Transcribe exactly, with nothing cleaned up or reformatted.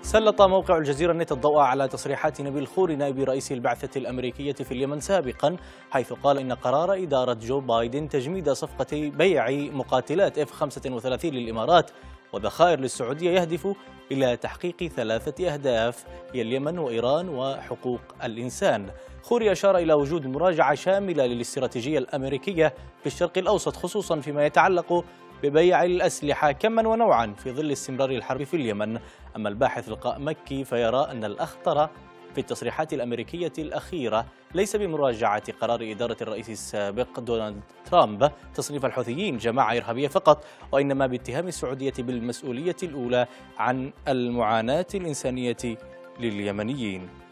سلط موقع الجزيرة نت الضوء على تصريحات نبيل خوري نائب رئيس البعثة الأمريكية في اليمن سابقا، حيث قال إن قرار إدارة جو بايدن تجميد صفقة بيع مقاتلات إف خمسة وثلاثين للإمارات وذخائر للسعودية يهدف إلى تحقيق ثلاثة أهداف هي اليمن وإيران وحقوق الإنسان. خوري أشار إلى وجود مراجعة شاملة للاستراتيجية الأمريكية في الشرق الأوسط، خصوصا فيما يتعلق ببيع الأسلحة كما ونوعا في ظل استمرار الحرب في اليمن. أما الباحث لقاء مكي فيرى أن الأخطر في التصريحات الأمريكية الأخيرة ليس بمراجعة قرار إدارة الرئيس السابق دونالد ترامب تصنيف الحوثيين جماعة إرهابية فقط، وإنما باتهام السعودية بالمسؤولية الأولى عن المعاناة الإنسانية لليمنيين.